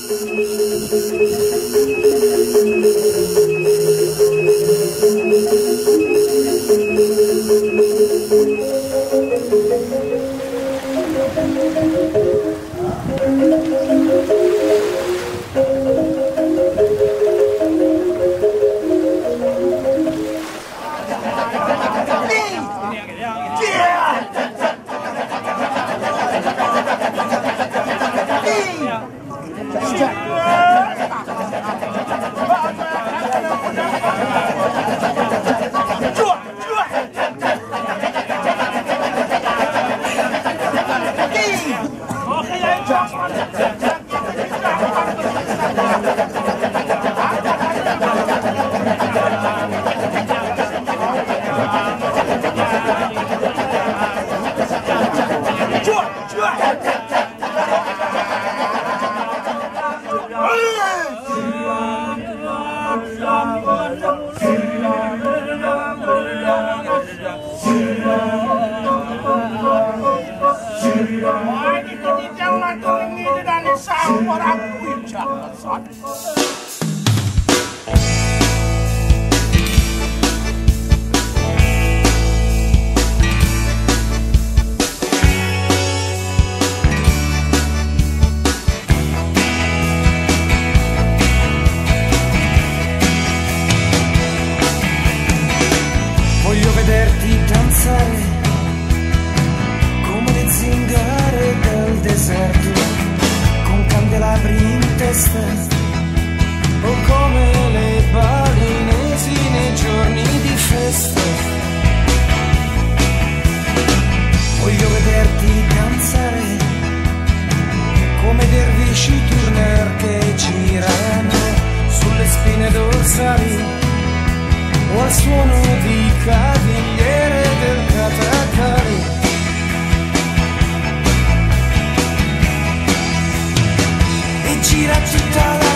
Voglio vederti danzare come le zingare del deserto, con candelabri in testa, o come le balinesi nei giorni di festa. Voglio vederti danzare come dervisci turner che girano sulle spine dorsali o al suono di cavigliere del Katakari. E gira tutta la